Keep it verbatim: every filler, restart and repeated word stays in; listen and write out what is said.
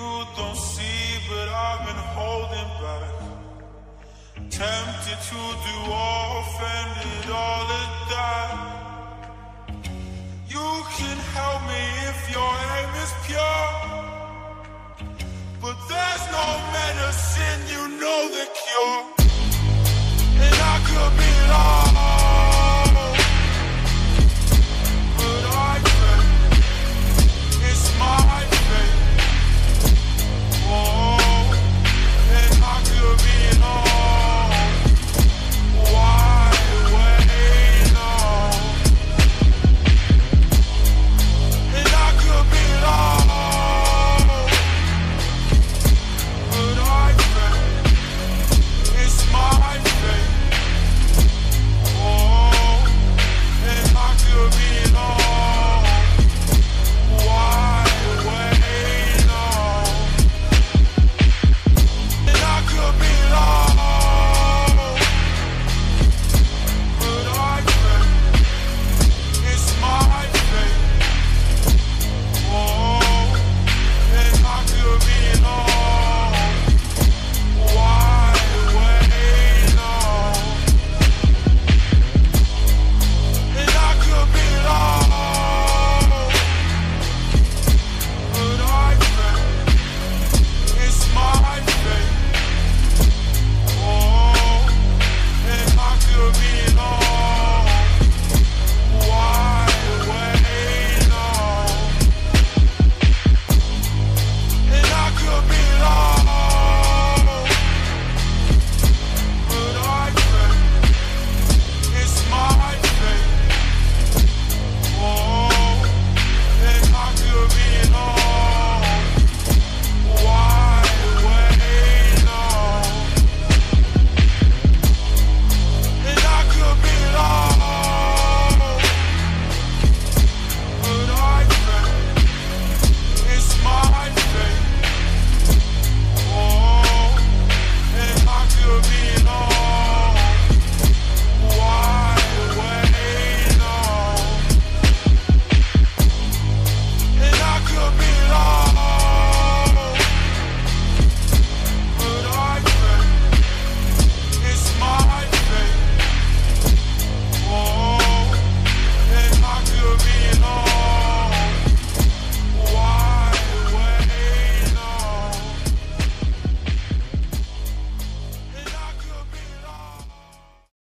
You don't see, but I've been holding back. Tempted to do off and did all of that. You can help me if your aim is pure, but there's no medicine, you know the cure.